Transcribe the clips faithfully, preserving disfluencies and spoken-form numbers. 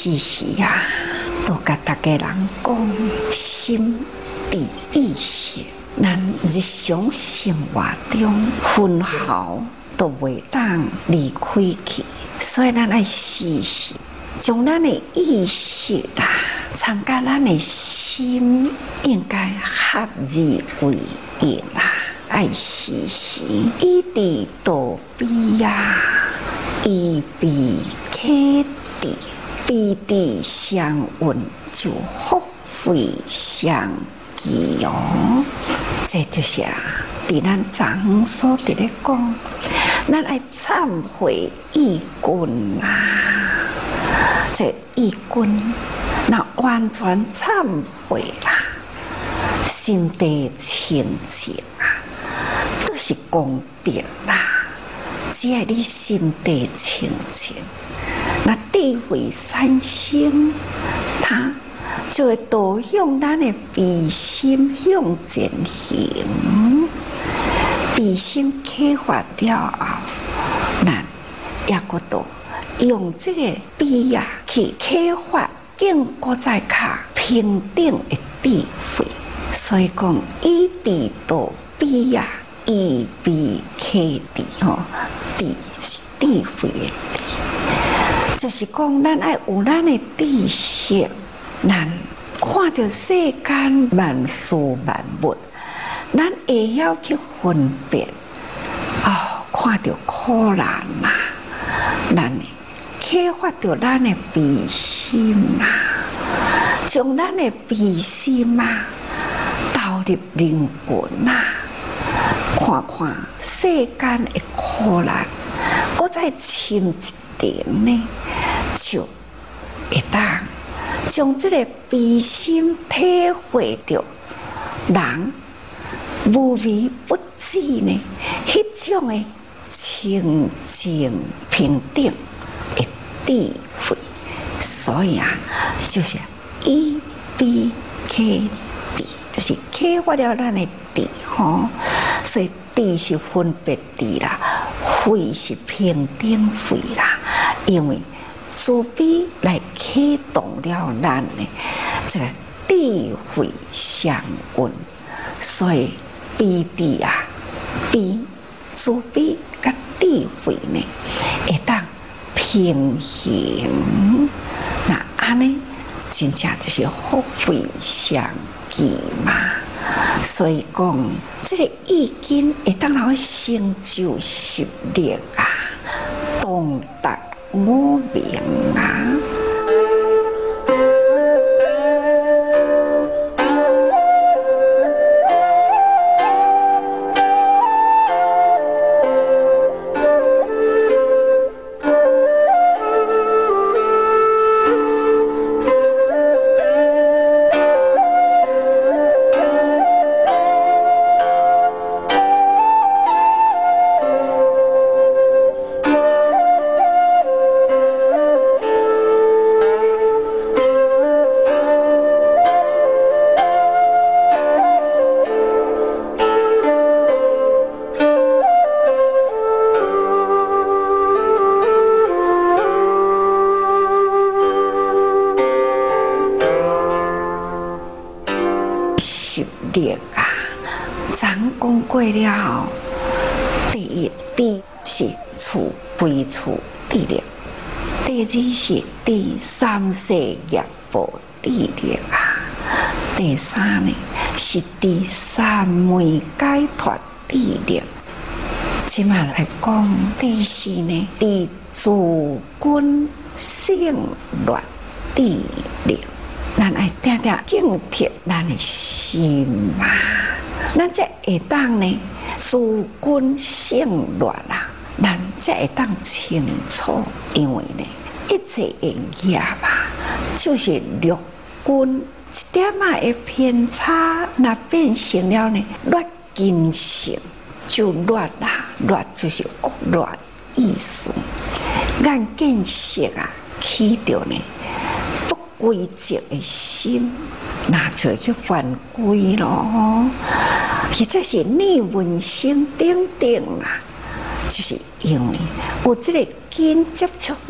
时时呀，都甲大家人讲，心地意识，咱日常生活中分毫都袂当离开去，所以咱爱时时将咱的意识啦，参加咱的心，应该合而为一啦。爱时时以地道比呀，以彼克地，彼地相应，就福慧相继哦。这就是啊，伫咱昨所伫咧讲，咱爱忏悔义君啊。这义君，那完全忏悔啦，心地清净啊。都是功德啦，只要你心地清净，那智慧产生，它就会导向咱的悲心向前行。悲心启发了后，咱也搁多用这个悲呀去启发更搁再较平等的智慧。所以讲，以地道悲呀。以彼克地吼，地是智慧的地，就是讲咱爱有咱的知识，咱看到世间万事万物，咱会晓去分别。哦，看到苦难啦，咱启发到咱的悲心啦，将咱的悲心啊投入灵魂啦。看看世间的苦难，我再深一点呢，就会当将这个悲心体会到人无微不至呢，迄种的清净平等的智慧。所以啊，就是以彼克地，就是启发了咱的智吼。所以智是分别智啦，慧是平等慧啦。因为慈悲来启动了咱的这个智慧相应，所以悲智啊，悲慈悲甲智慧呢，会当平衡。那安尼真正就是福慧相继嘛。所以讲，这个意境会当让成就十力啊，洞达我明啊。过了后，第一智是慈悲慈智力，第二是智三世业报智力啊，第三呢是智三昧解脱智力。即马来讲，第四呢智自君胜劣智力，咱爱定定警惕咱的心嘛。咱才会当呢，自君胜劣啦，咱才会当清楚，因为呢，一切的业啊，就是六君一点仔的偏差，那变成了呢劣根性，就劣啦，劣就是恶劣意思。咱见识啊，起着呢不规则的心。那就会去犯规咯，或者是逆闻声等等啦，就是因为有这个根接触到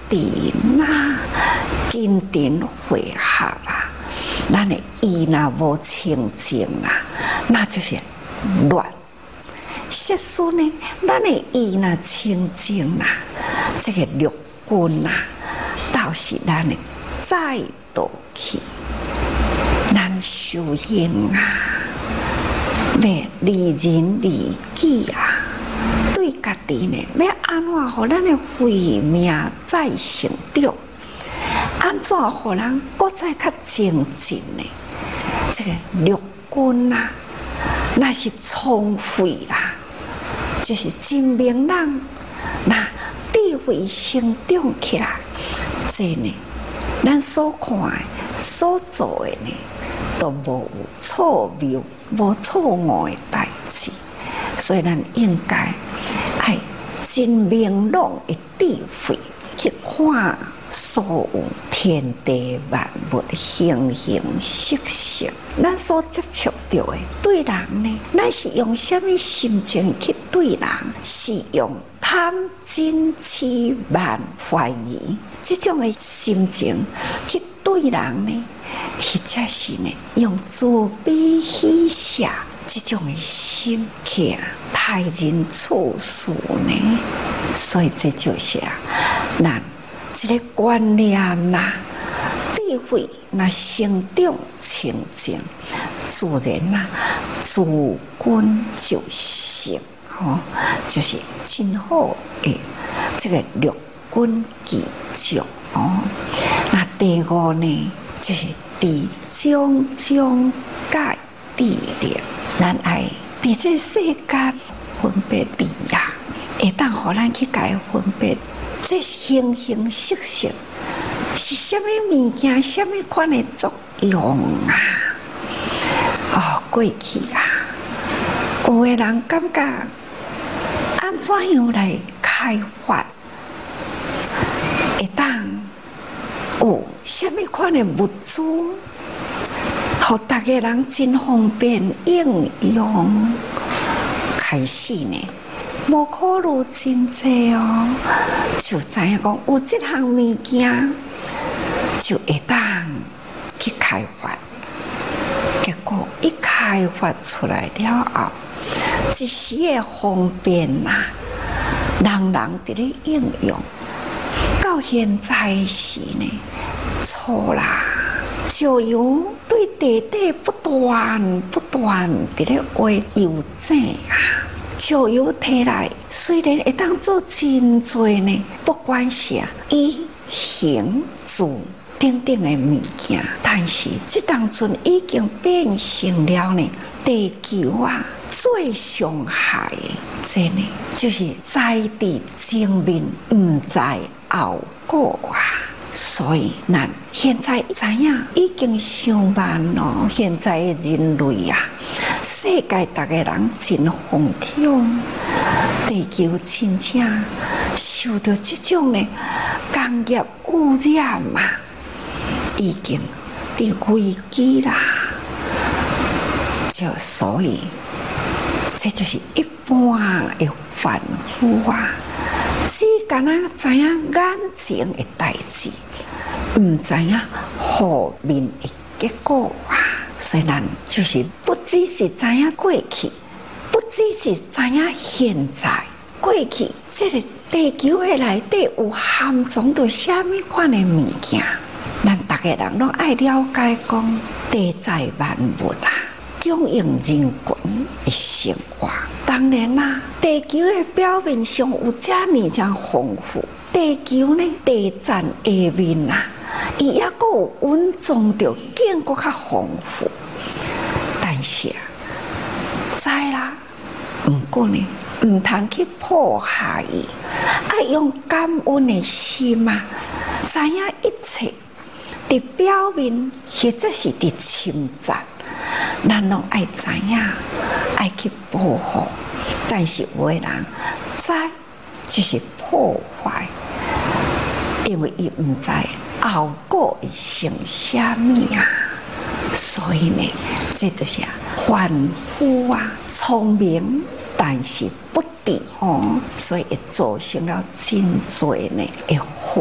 地那金顶会合啊，咱的意若无清净啦，那就是乱。色素呢，咱的意若清净啦，这个六根啊，倒是咱的再度去，咱修行啊，要利人利己啊，对家己呢，要安怎互咱的慧命再成长？安怎互人搁再较精进呢？这个六根啊，那是聪慧啦，就是真明人，那智慧成长起来，这呢，咱所看的、所做的呢，都无有错谬、无错误的代志，所以咱应该爱真明朗的智慧去看所有天地万物形形色色，咱所接触到的对人呢，咱是用什么心情去对人？是用贪嗔痴慢怀疑这种的心情去对人呢，或者是呢用慈悲喜舍这种的心去待人处事呢？所以这就是啊，咱一个观念啦，智慧那成长清净，自然啦，自根就成，吼、哦，就是真好诶。这个六根具足哦。那第五呢，就是伫种种界智力，咱爱伫这世间分别智呀，会当互咱去解分别。这形形色色是什么物件？什么款的作用啊？哦，过去啊，有的人感觉安怎样来开发，会当有什么款的物资，互大家人真方便应用，开始呢？无考虑真济哦，就知影讲有这项物件，就会当去开发。结果一开发出来了后，一时的方便呐、啊，人人伫咧应用。到现在时呢，错啦，就由对地底不断不断伫咧画油井啊。石油摕来，虽然会当做真多呢，不管是啊以形住等等的物件，但是这当阵已经变成了呢地球啊最伤害的，这呢就是在地前面唔在后果啊。所以咱现在知影已经上慢咯，现在的人类啊，世界大家人真疯狂，地球真正受到这种的工业污染啊，已经伫危机啦。就所以，这就是一般的凡夫啊。只敢若知影眼前的代志，唔知影后面的结果啊！所以咱就是不只是知影过去，不只是知影现在。过去这个地球的内底有含藏着什么款的物件，咱大家人拢爱了解讲，地在万物啊，供应人群的生活。当然啦，地球的表面上有遮尔这丰富，地球呢地层下面啊，伊也阁有蕴藏着更搁较丰富。但是啊，知啦，毋过呢，毋通去破坏伊，爱用感恩的心啊，知影一切伫表面或者是伫侵占，咱拢爱知影，爱去保护。但是有的人知就是破坏，因为伊唔知后果会成啥物啊。所以呢，这就是凡夫啊，聪明但是不智哦，所以会造成了真多呢的祸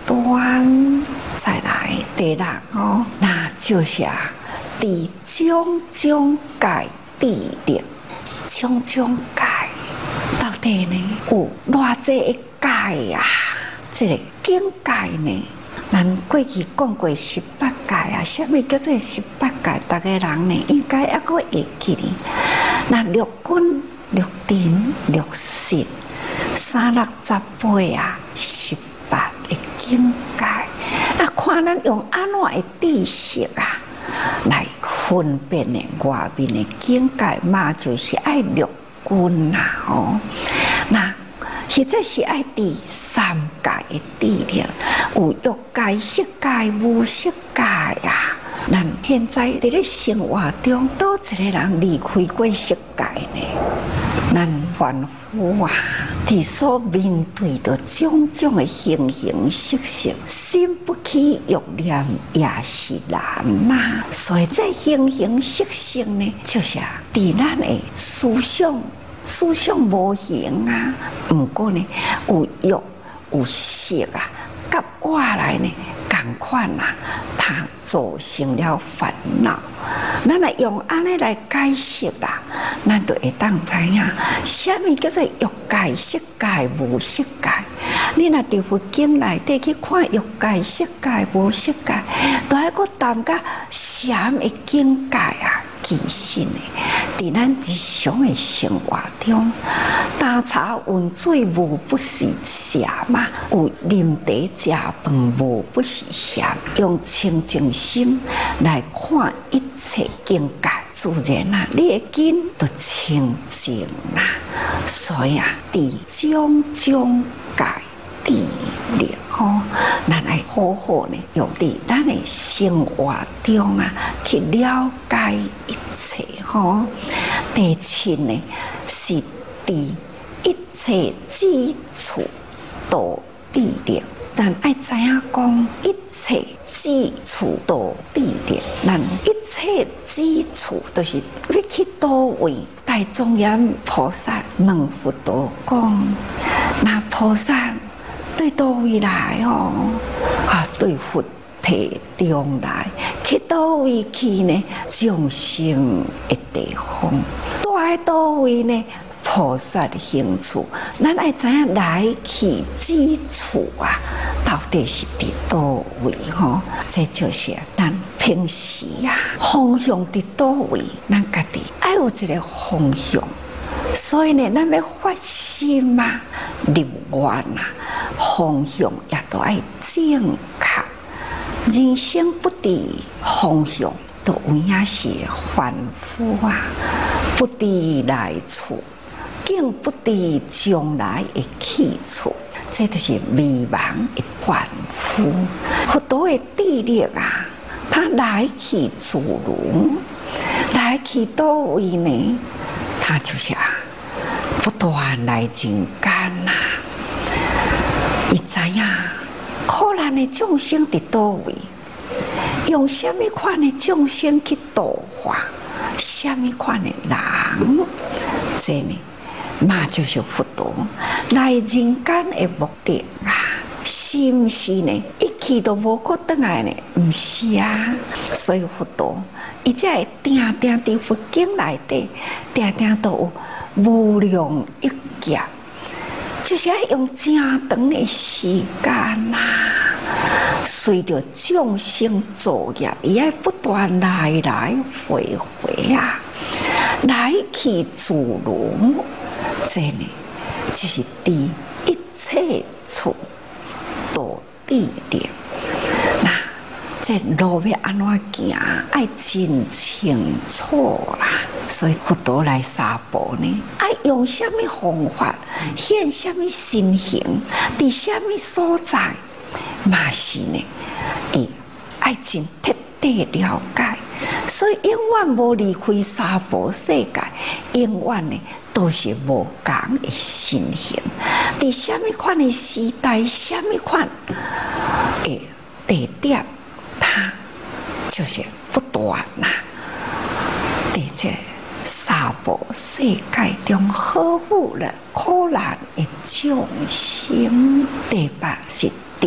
端，再来第六哦，那就是啊，伫种种界智力，种种界到底呢有偌济个界啊？这个境界呢？咱过去讲过十八界啊，什么叫做十八界？大家人呢应该还阁会记哩。那六根、六尘、六识、三六十八啊，十八个境界。啊，看咱用安怎个知识啊，来分辨的外面的境界嘛，就是爱六根啦哦。那或者是爱第三界的智力，有欲界、色界、无色界啊。咱现在伫咧生活中，倒一个人离开过色界呢？咱凡夫啊，伫所面对着种种的形形色色，心不起欲念也是难呐、啊。所以这形形色色呢，就是啊，伫咱的思想。思想无形啊，毋过呢有欲有色啊，甲我来呢共款啊，它造成了烦恼。咱来用安尼来解释啦，咱就会当知影，什么叫做欲界、色界、无色界。你若伫佛经内底去看欲界、色界、无色界，都还阁谈甲什么境界啊？其实呢，伫咱日常的生活中，打茶温水无不是邪嘛，有啉茶食饭无不是邪。用清净心来看一切境界，自然啊，你的心就清净啦。所以啊，伫种种界智力哦，咱来好好呢，用伫咱的生活中啊，去了解一切吼。第七呢，是伫一切基础道智力。但爱知影讲，一切基础道智力，咱一切基础都是要去倒位。大庄严菩萨问佛陀讲：那菩萨对倒位来哦？啊，对佛体中来，去倒位去呢？众生的地方，在倒位呢？菩萨的兴趣，咱爱知影来去基础啊，到底是伫倒位吼？这就是咱平时啊，方向伫倒位，咱家己爱有一个方向。所以呢，咱要发心嘛，立愿啊，方向也都爱正确。人生不伫方向，都有影是凡夫啊，不伫来处。竟不知将来的去处，这就是迷茫的凡夫。佛陀的智力啊，他来去自如，来去倒位呢？他就是啊，不断来人间呐。伊知影苦难的众生伫倒位，用什么款的众生去度化，什么款的人，这呢？嘛就是佛陀来人间的目的啊，是毋是呢？一去都无可转来呢？毋是啊，所以佛陀伊才会定定伫佛经内底，定定都有无量一劫，就是要用正长的时间啊。随着众生作业，伊要不断来来回回啊，来去自如。这呢，就是伫一切处道智力。那这路要安怎行，爱真清楚啦。所以佛陀来三宝呢，爱用什么方法，现什么身形，伫什么所在，嘛是呢，伊爱真彻底了解。所以永远无离开三宝世界，永远呢。都是无共的身形，伫什么款的时代，什么款的地点，它就是不断啦。伫这三宝世界中，呵护了苦难的众生。第八是谛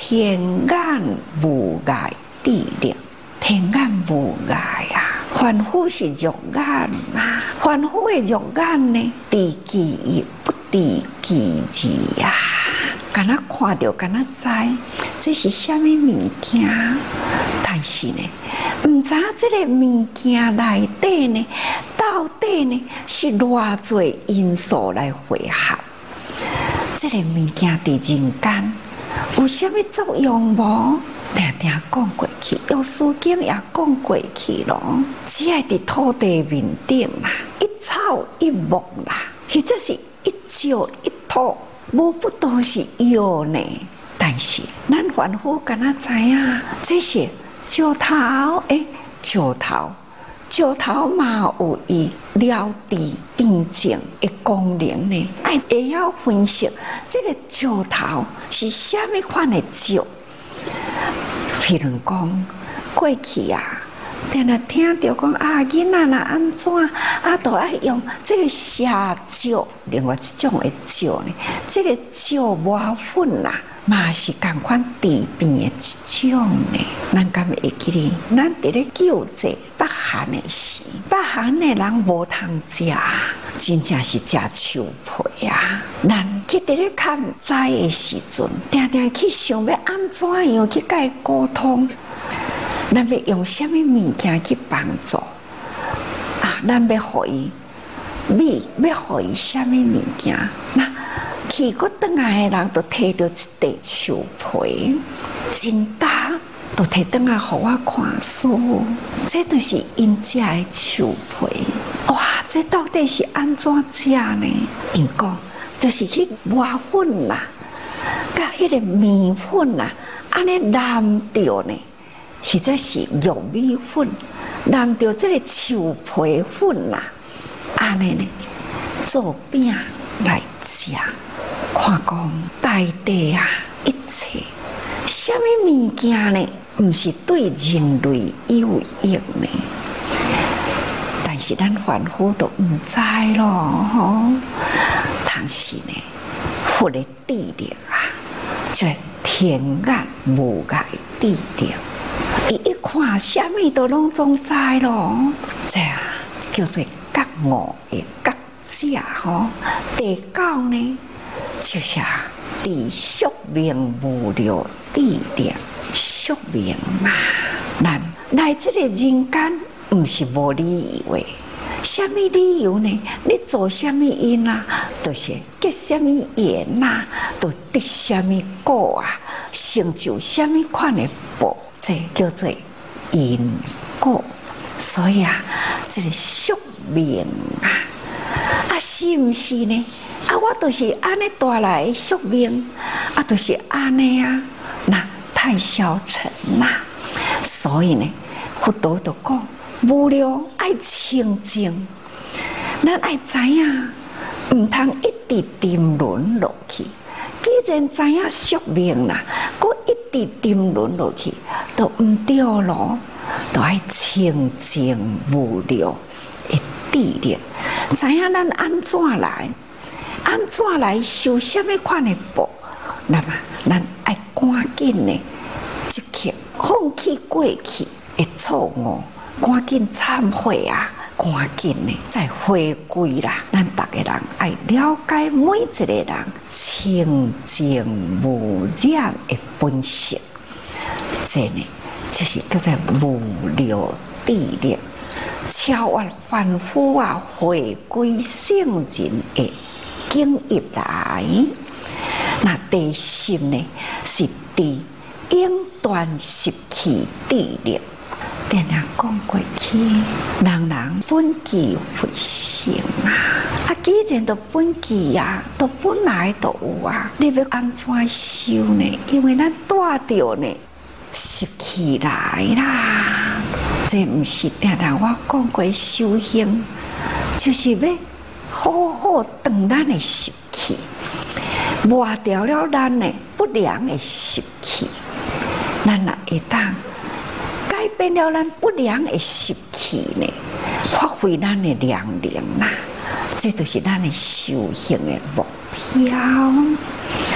天眼无碍智力，天眼无碍啊！凡夫是肉眼嘛，凡夫的肉眼呢，知其一不知其二啊！敢若看到，敢若知这是什么物件，但是呢，唔知这个物件内底呢，到底呢是偌侪因素来汇合。这个物件伫人间有啥物作用无？定定讲过去，有书经也讲过去咯。只爱伫土地面顶啦，一草一木啦，或者是一石一土，无不都是有呢。但是咱凡夫敢若知影，这些石头诶，石头。石头嘛有伊了知变净的功能呢，爱会晓分析这个石头是虾米款的石。譬如讲，过去啊，定定听到讲啊，囡仔若安怎啊，都爱用这个沙石，另外一种的石呢，这个石磨粉啦。嘛是共款治病的一种呢，咱敢会记哩？咱伫咧救济北韩的时，北韩的人无通食，真正是食树皮啊！咱去伫咧看灾的时阵，定定去想要安怎样去甲伊沟通，咱要用什么物件去帮助啊？咱要互伊米，要互伊什么物件？那去过倒来的人，都摕到一块树皮，真大，都摕倒来互我看书。这都是因食的树皮。哇，这到底是安怎食呢？因讲，就是去磨粉啦，甲迄个面粉啦，安尼染掉呢，或者是玉米粉，染掉这个树皮粉啦，安尼呢做饼来食。看讲大地啊，一切什么物件呢？唔是对人类有益呢？但是咱凡夫都唔知咯，吼。但是呢，佛的智力啊，就天眼无碍智力，伊一看什么都拢总知咯。这啊叫做觉悟的觉者吼。第九呢？就是啊，伫宿命无了智力，宿命嘛。咱来这个人间，唔是无理由的。什么理由呢？你做什么因啊？都、就是结什么缘呐？都得什么果啊？成就什么款的报？这叫做因果。所以啊，这个宿命啊，啊是唔是呢？啊，我都是安尼带来的宿命，啊，都是安尼啊，那太消沉啦。所以呢，佛陀就讲，无了爱清净，咱爱知影，唔通一直沉沦落去。既然知影宿命啦，佮一直沉沦落去，都唔对咯，都爱清净无了的智力，知影咱安怎来。安怎来受什么款的报？那么咱爱赶紧呢，即刻放弃过去的错误，赶紧忏悔啊！赶紧呢，再回归啦！咱逐个人爱了解每一个人清净无染的本性，这呢就是叫做无了智力，超越凡夫啊，回归圣人的。经入来，那第十呢是第应断习气智力。定定讲过去，人人本具慧性啊！啊，既然都本具啊，都本来都有啊，你要安怎修呢？因为咱带着呢习气来啦，这唔是定定我讲过修行，就是要。好好断咱的习气，抹掉了咱的不良的习气，咱也会当改变了咱不良的习气呢，发挥咱的良能啦。这就是咱的修行的目标。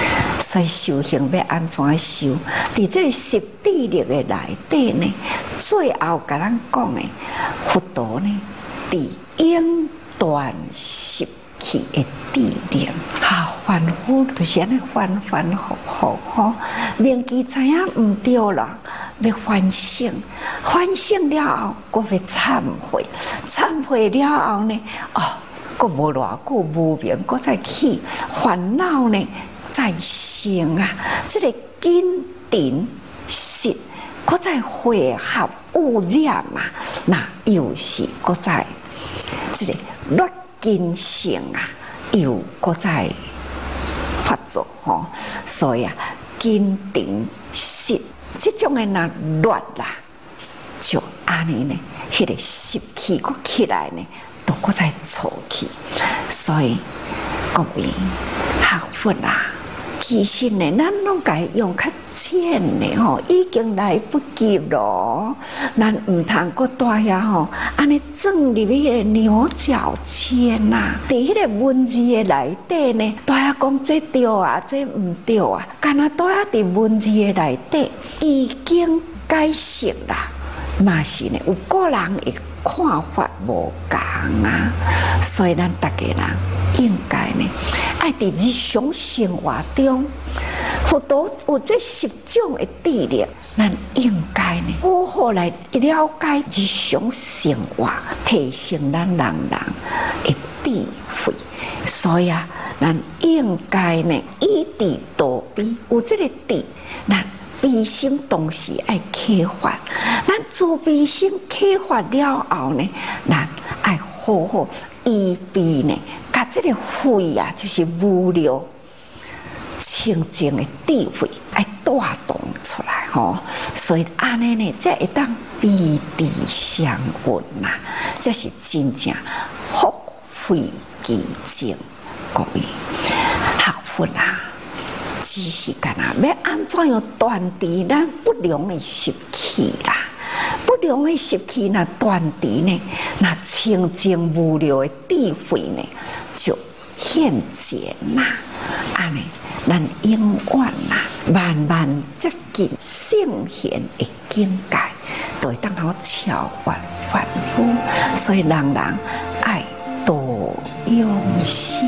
所以修行要安怎修？伫这个十智力的内底呢，最后甲咱讲的佛陀呢，伫应断习气的智力，啊，反复就是安尼反反复复吼，明记知影毋对啦，要反省，反省了后，佫要忏悔，忏悔了后呢，哦，佫无偌久无明，佫再起烦恼呢，再生啊，这个根尘识，佫再汇合污染啊，那又是佫再这个劣根性啊，又佫再发作吼，所以啊，根尘识这种的那劣啦，就安尼呢，迄、那个习气佫起来呢，都佫再燥起，所以各位学佛啊。其实呢，咱拢该用较浅的吼，已经来不及咯。咱唔通搁带遐吼，安尼钻入去个牛角尖呐。伫迄个文字的内底呢，带遐讲这对啊，这唔对啊。干那带遐伫文字的内底已经解释啦，嘛是呢，有个人会看法无共啊，所以咱大家人。应该呢，爱伫日常生活中，佛陀有这十种的智力，咱应该呢，好好来了解日常生活，提升咱人人的智慧。所以啊，咱应该呢，以智度悲，有这个智，咱悲心同时爱启发，咱自悲心启发了后呢，咱爱好好以悲呢。把这个慧啊，就是无聊清净的智慧，来带动出来吼、哦。所以安尼呢，才会当彼地相闻呐，这是真正福慧其正。各位学佛啊，只是干啊，要安怎样断除咱不良的习气啦？不良的习气那断除呢，那清净无聊的智慧呢，就现前啦。安尼，咱永远啦，慢慢接近圣贤的境界，就会当好超越凡夫。所以人人爱多用心。